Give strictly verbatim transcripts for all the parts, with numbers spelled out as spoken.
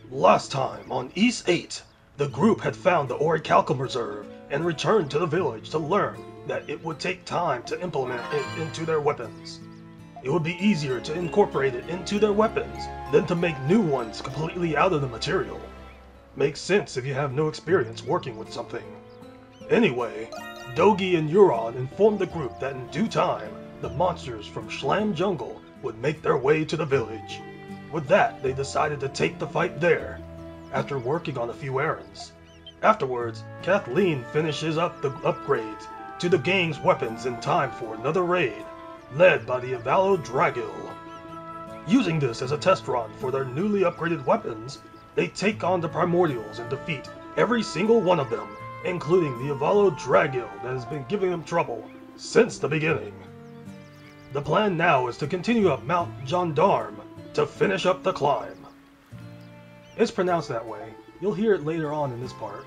Last time on Ys eight, the group had found the Orichalcum Reserve and returned to the village to learn that it would take time to implement it into their weapons. It would be easier to incorporate it into their weapons than to make new ones completely out of the material. Makes sense if you have no experience working with something. Anyway, Dogi and Euron informed the group that in due time, the monsters from Schlam Jungle would make their way to the village. With that, they decided to take the fight there, after working on a few errands. Afterwards, Kathleen finishes up the upgrades to the gang's weapons in time for another raid, led by the Adol Christin. Using this as a test run for their newly upgraded weapons, they take on the Primordials and defeat every single one of them, including the Adol Christin that has been giving them trouble since the beginning. The plan now is to continue up Mount Gendarme to finish up the climb. It's pronounced that way. You'll hear it later on in this part.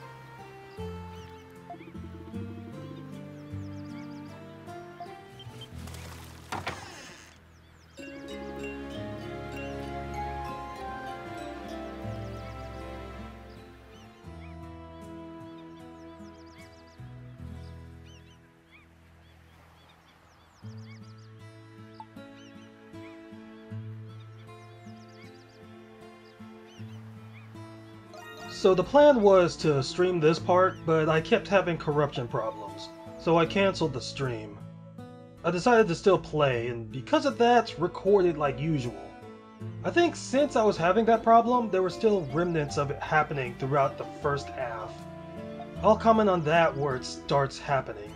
So the plan was to stream this part, but I kept having corruption problems, so I cancelled the stream. I decided to still play, and because of that, recorded like usual. I think since I was having that problem, there were still remnants of it happening throughout the first half. I'll comment on that where it starts happening.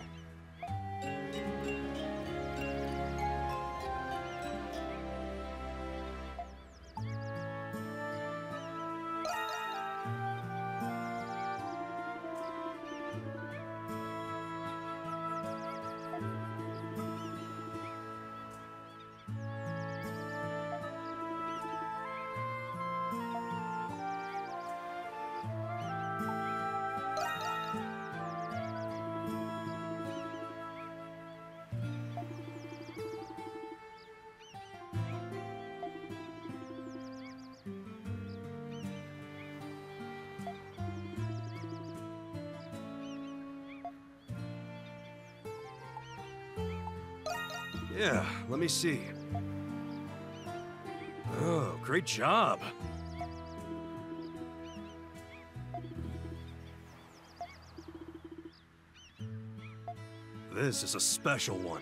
Yeah, let me see. Oh, great job. This is a special one.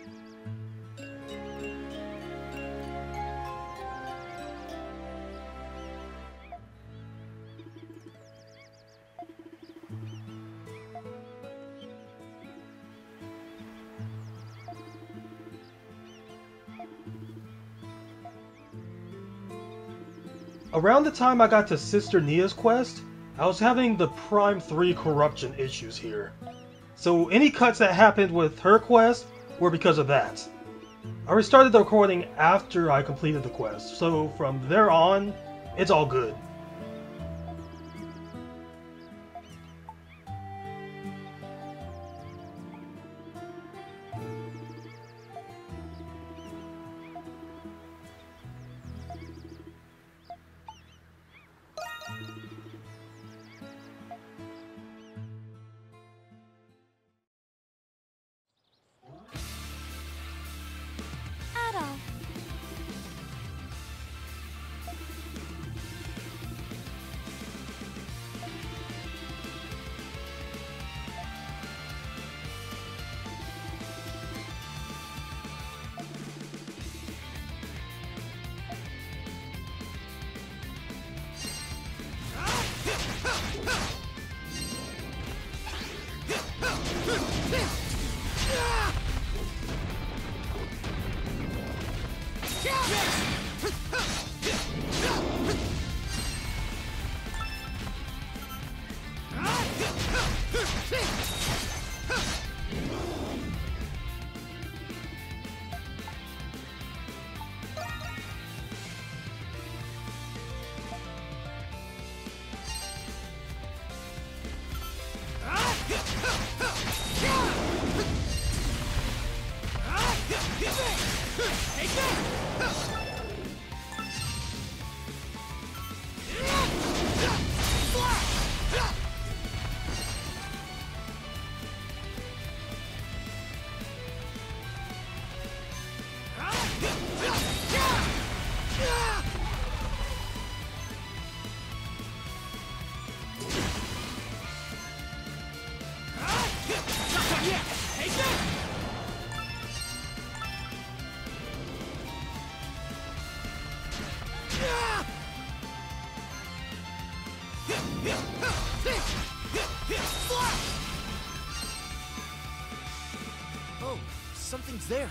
Around the time I got to Sister Nia's quest, I was having the Prime three corruption issues here. So any cuts that happened with her quest were because of that. I restarted the recording after I completed the quest, so from there on, it's all good. Adol. Oh, something's there.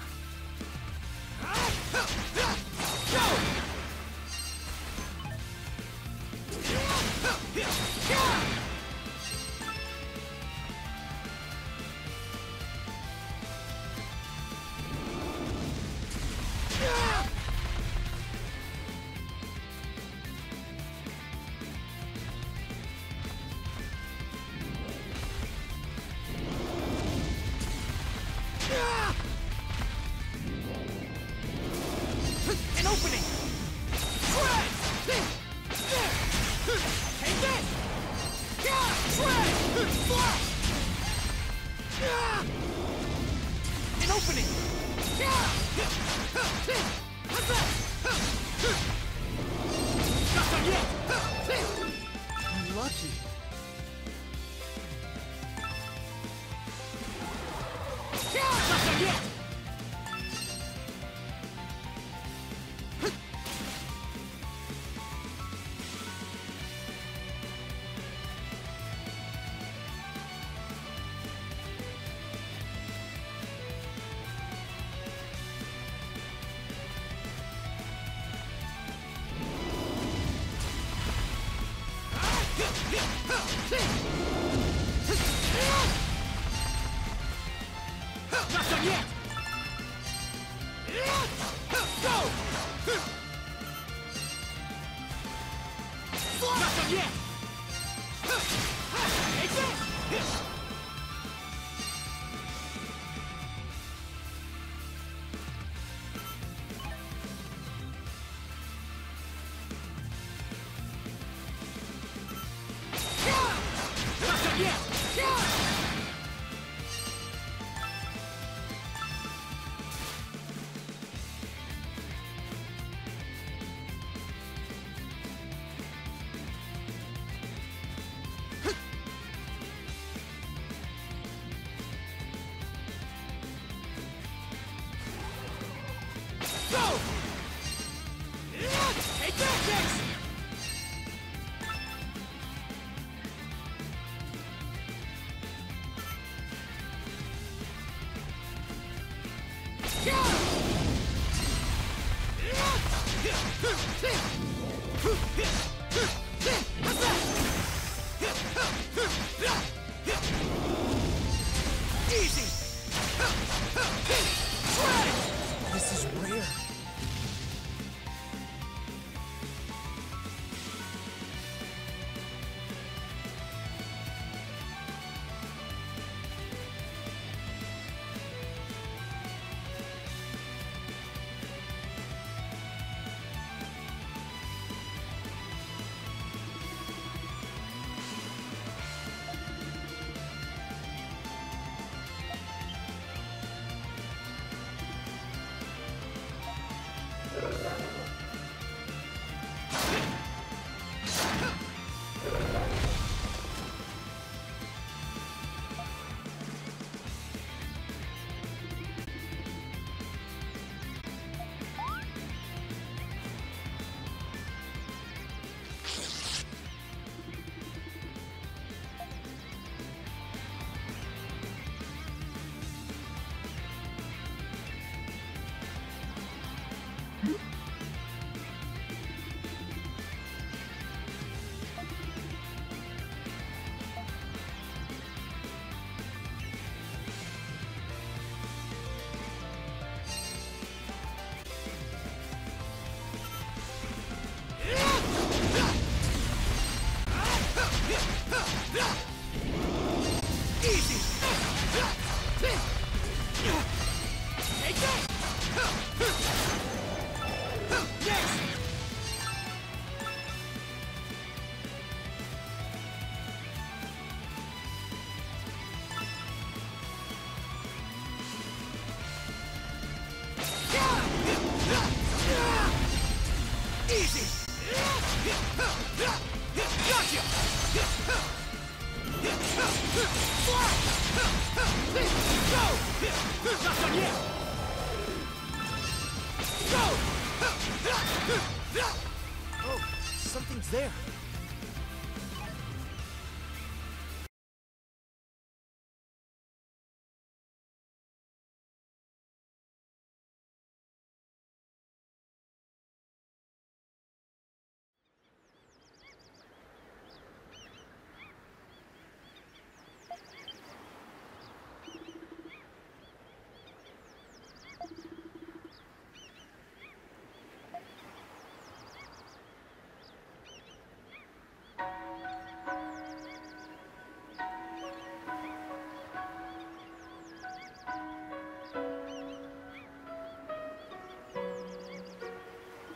An opening! Shred! Take this! Shred! Flash! An opening! Not done yet! Unlucky. Not done yet! Not done yet! Go! Not done yet! Take this! Not done yet! Go! Take that, Jax! Easy! This is rare. Easy! Take that! Yes! Easy! Gotcha! Fly! Go! Not done yet! Go! Oh, something's there.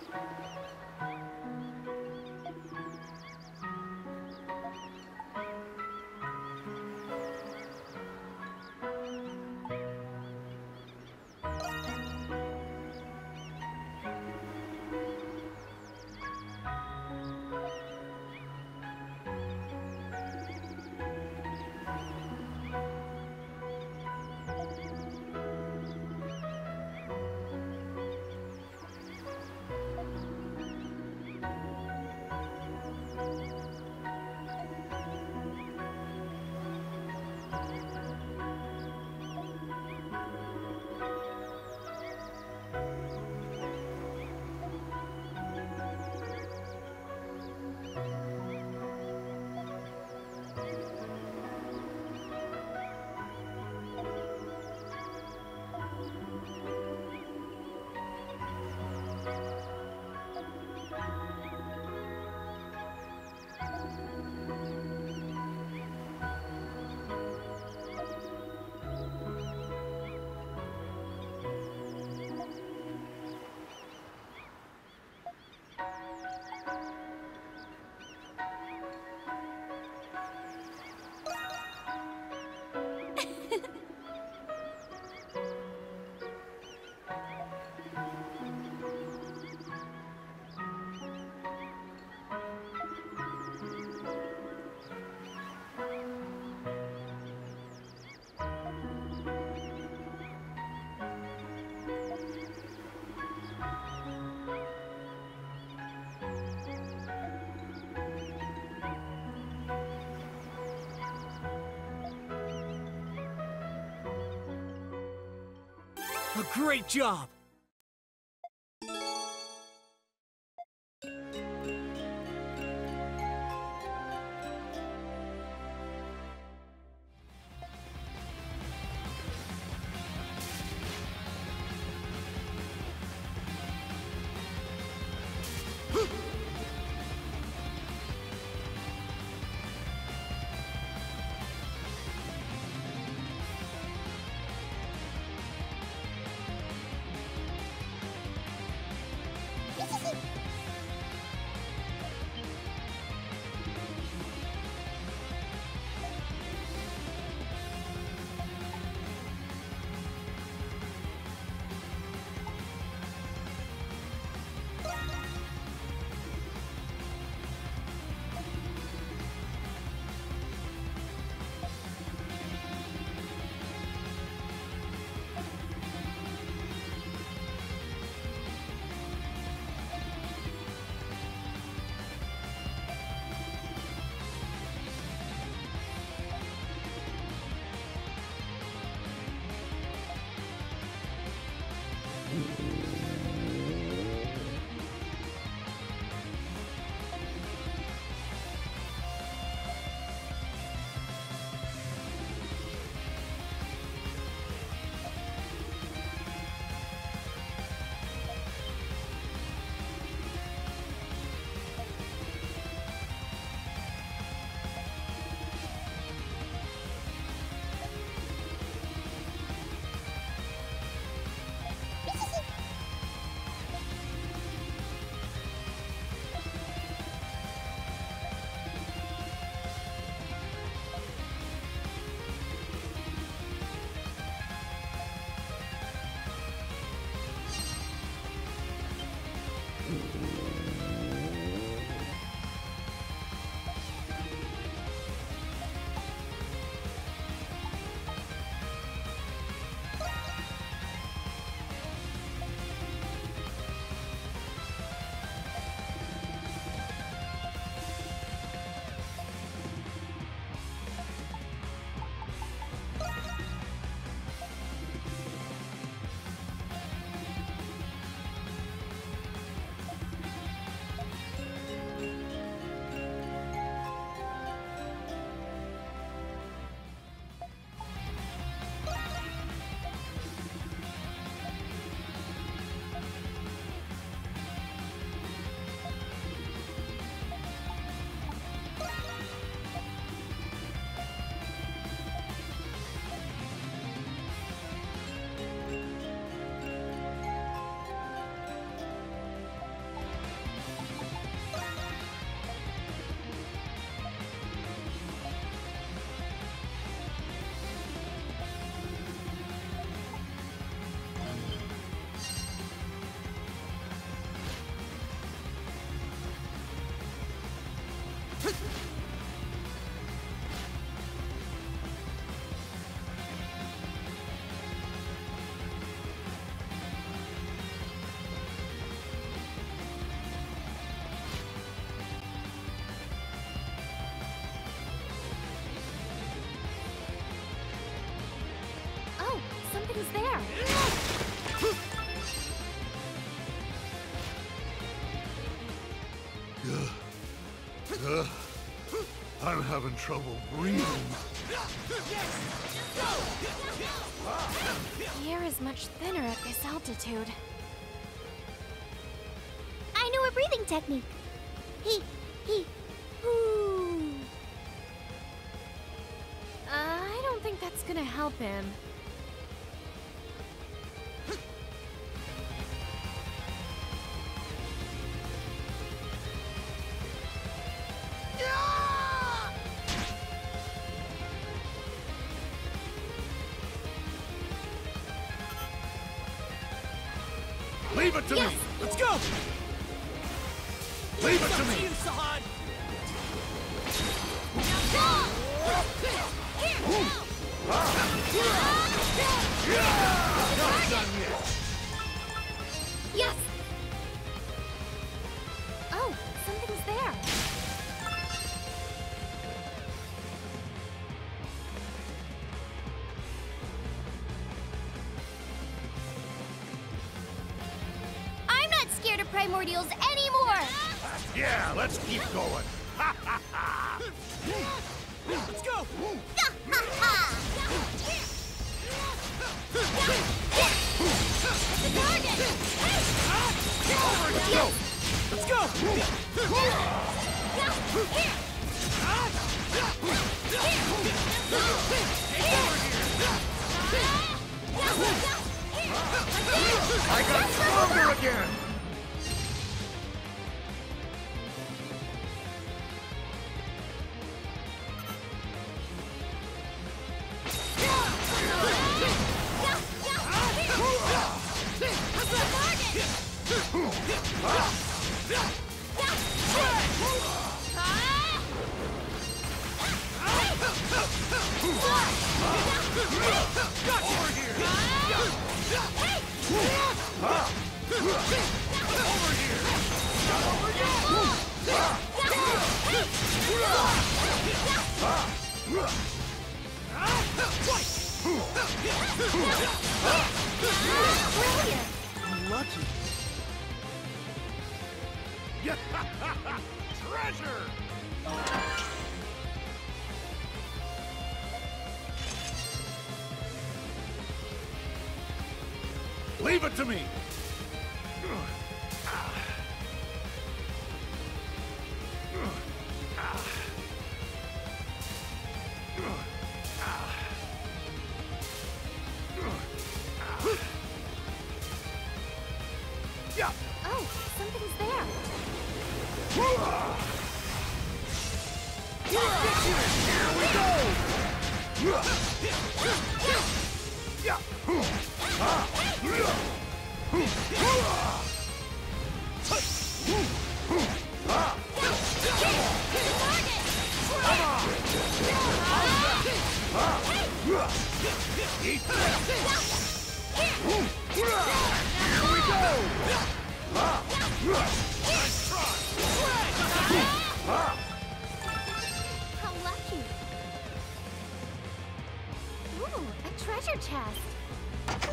A great job! Oh, something's there. Uh, I'm having trouble breathing. The air is much thinner at this altitude. I know a breathing technique. He, he, ooh. Uh, I don't think that's gonna help him. Leave it to Yes. me! Let's go! Leave it to Got me! you, Saad! Not done yet! Yes! Oh, something's there. I'm not scared of primordials anymore! Yeah, let's keep going. Let's go! The target! Over you go! Let's go! I got stronger again! Brilliant! Lucky. Treasure! Leave it to me! Yeah. Oh, something's there. Here we go! Yeah. Eat this! Here we go! Nice try! How lucky. Ooh, a treasure chest.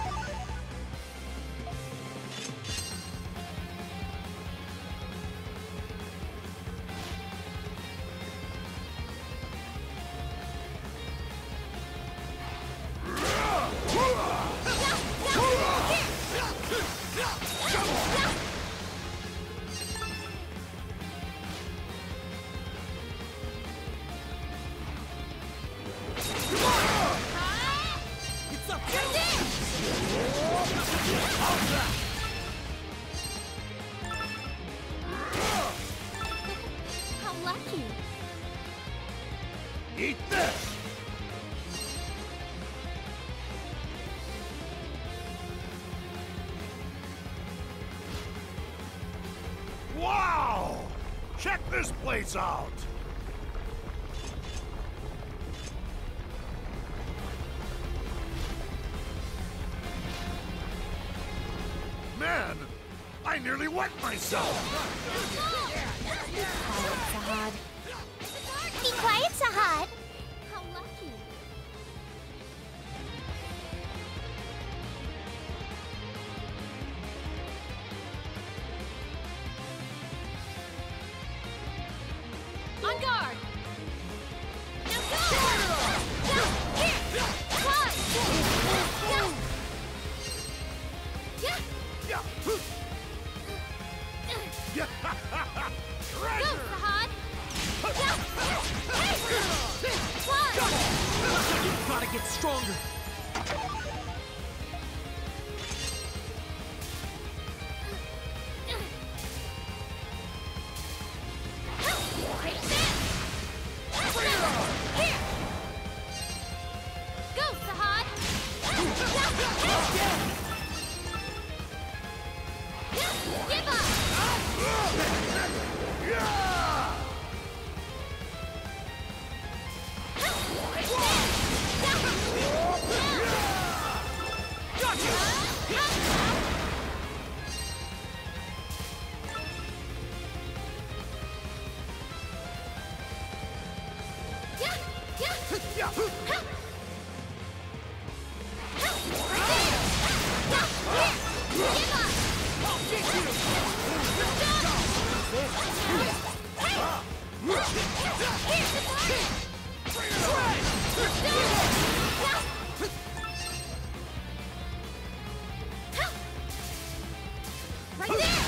It's up! How lucky. Eat this! Wow! Check this place out! wet myself! Sahad. Be quiet, Sahad. How lucky. On guard. Now go! Go! Here! One! Go! Yeah! Yeah. Go, Sahad! Go! Hey! One! You gotta get stronger. Right there! Here! Go, Sahad! Give up! Right there!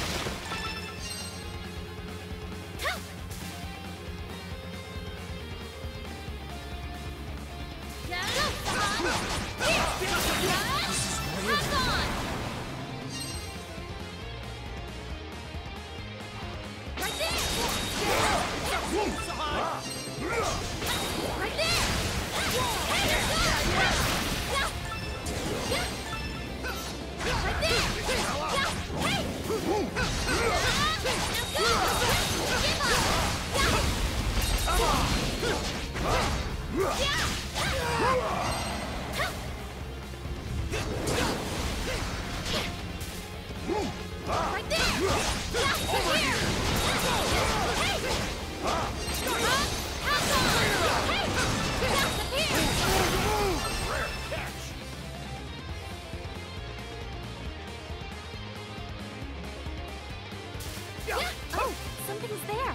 Oh, something's there.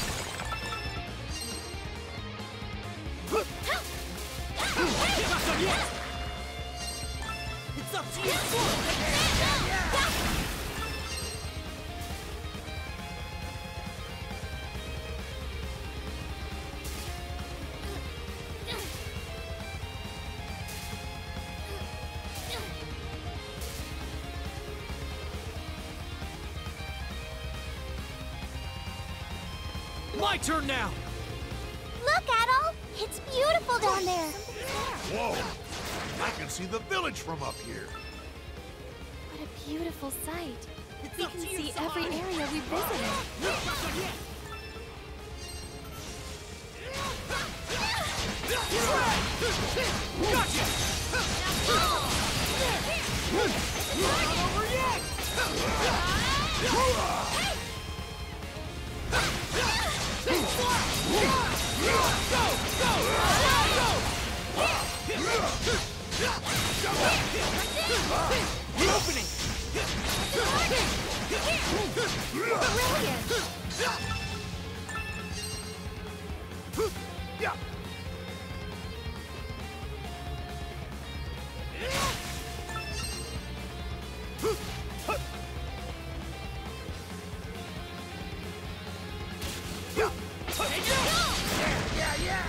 It's up to you. My turn now. Look, Adol! It's beautiful down there. Whoa! I can see the village from up here. What a beautiful sight. It's We up can to you, see Sahad. every area we visited. Gotcha. Not over yet. Opening. Brilliant! Yeah. Yeah, yeah.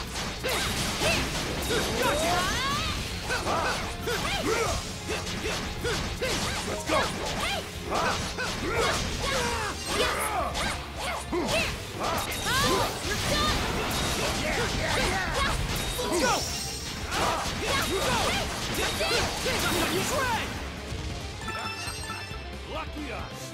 Gotcha. Shred! Lucky us.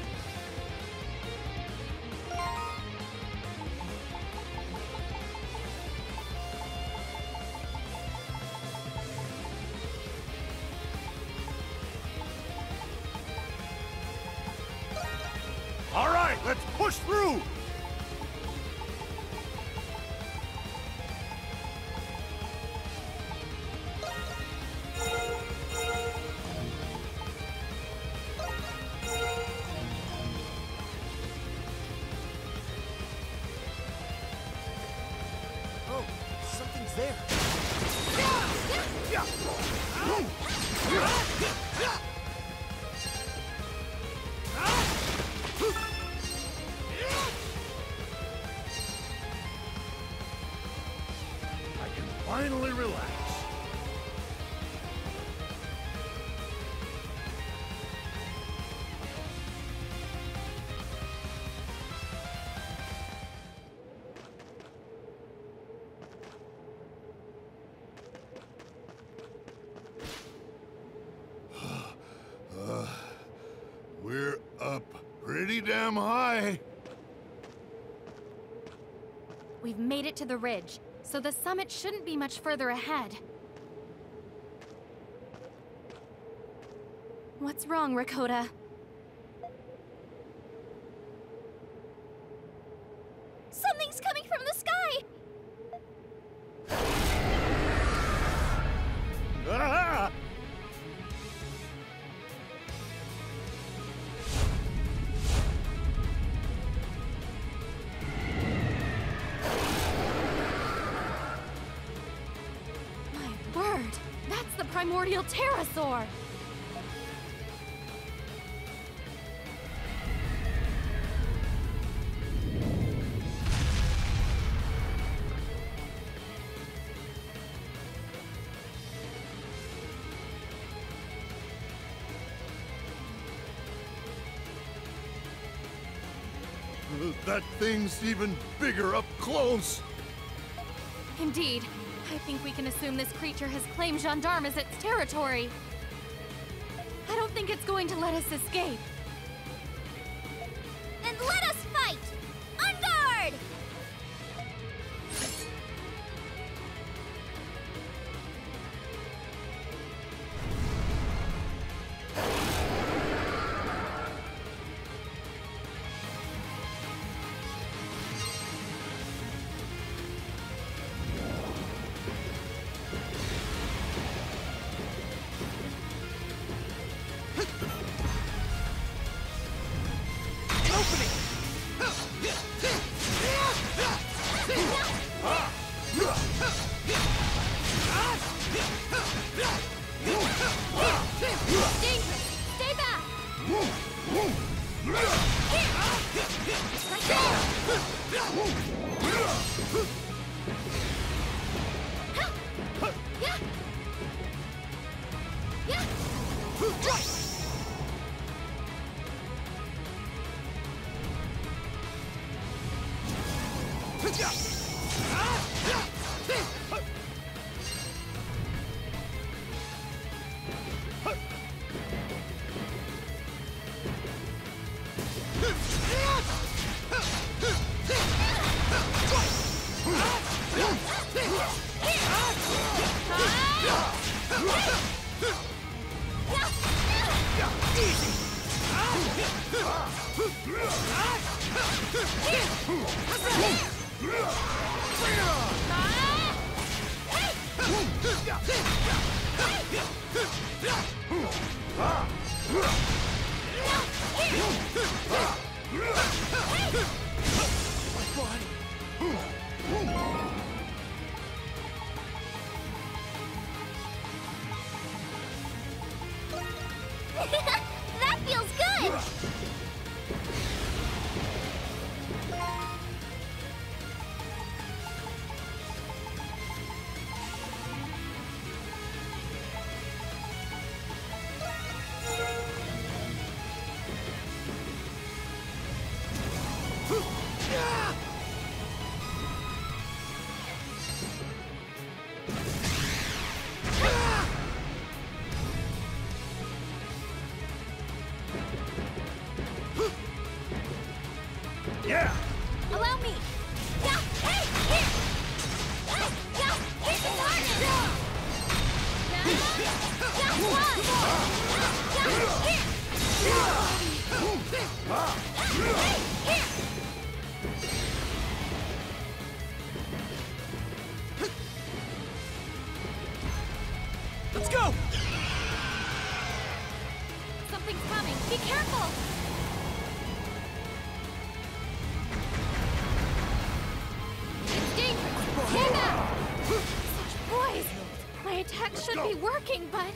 All right, let's push through. Oh, something's there. I can finally relax. Uh, we're up pretty damn high. We've made it to the ridge, so the summit shouldn't be much further ahead. What's wrong, Rakota? Something's coming from the sky! Ah! My word! That's the primordial pterosaur! That thing's even bigger up close. Indeed. I think we can assume this creature has claimed Gendarme as its territory. I don't think it's going to let us escape. Then let us fight! On guard! Dangerous! Stay back! Here! Right there! Yeah! Yeah! That feels good! Yeah! Allow me! Yeah! Hey! Here! Hey! Yeah! Here's the target! Yeah! Yeah! One! Yeah! Here! Hey! Here! Let's go! Something's coming! Be careful! It's dangerous! Stand back! Such boys! My attack should be working, but...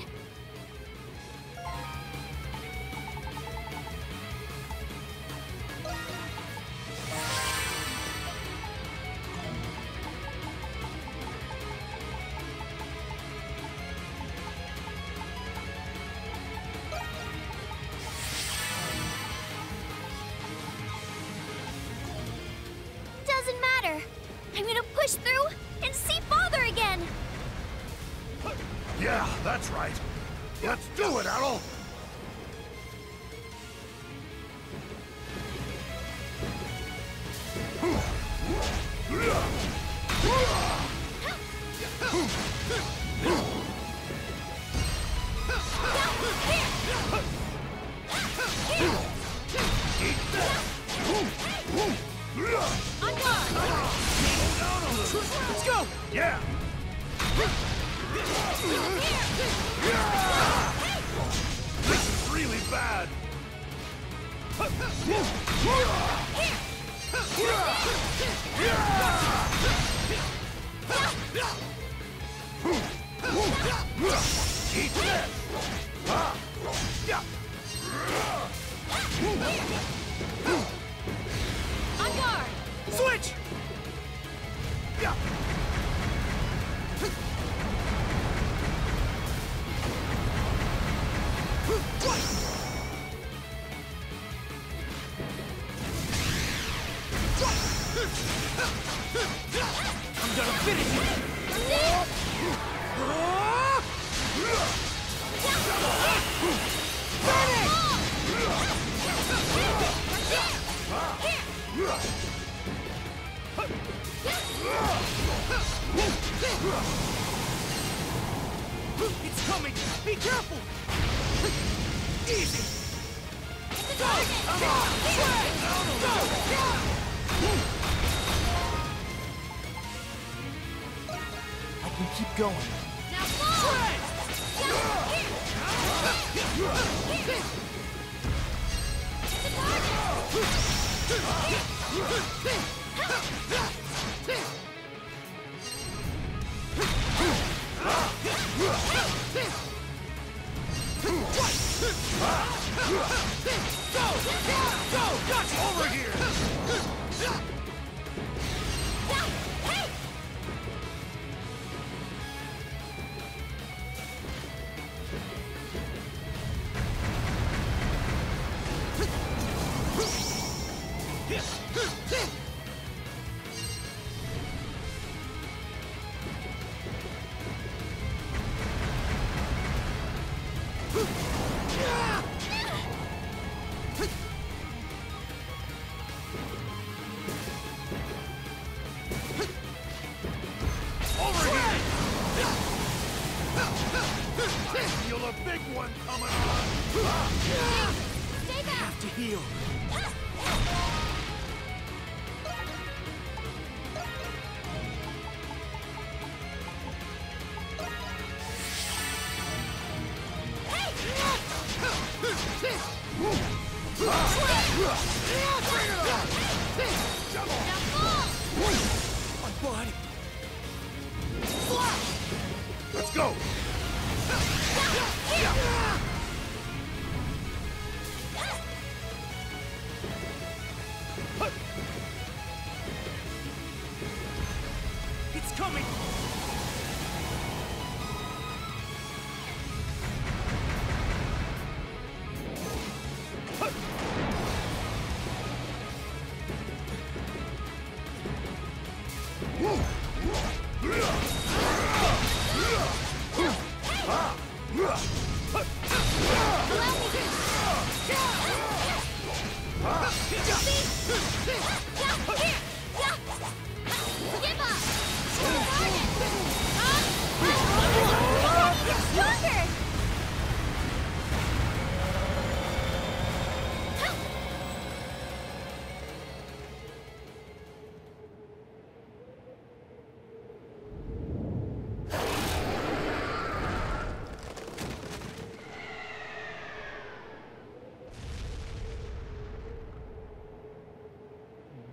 Doesn't matter. I'm gonna push through and see Father again. Yeah, that's right. Let's do it, Adol! On guard! Let's go! Yeah! This is really bad! Eat this! Ah! Yeah! On guard! Switch! Yeah! I'm gonna finish it! It's coming! Be careful! Easy! Go! I can keep going. Now fall! Over here! Feel a big one coming on! Stay back! To heal. My body. Let's go! It's coming.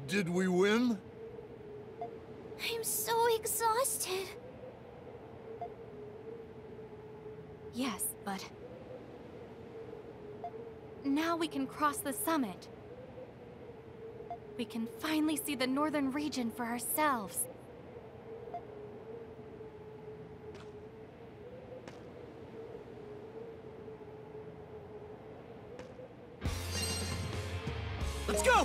Did we win? I'm so exhausted. Yes, but... now we can cross the summit. We can finally see the northern region for ourselves. Let's go!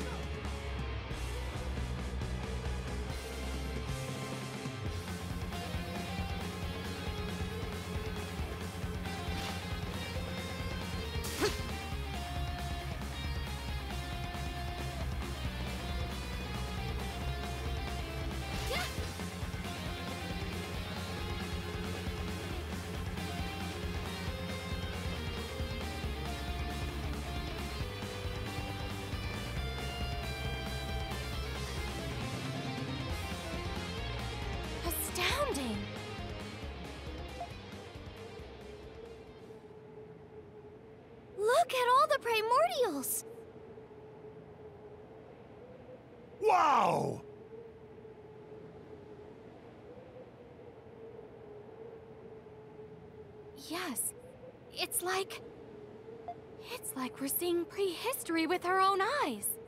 Astounding! Look at all the primordials! Wow! Yes, it's like... it's like we're seeing prehistory with our own eyes.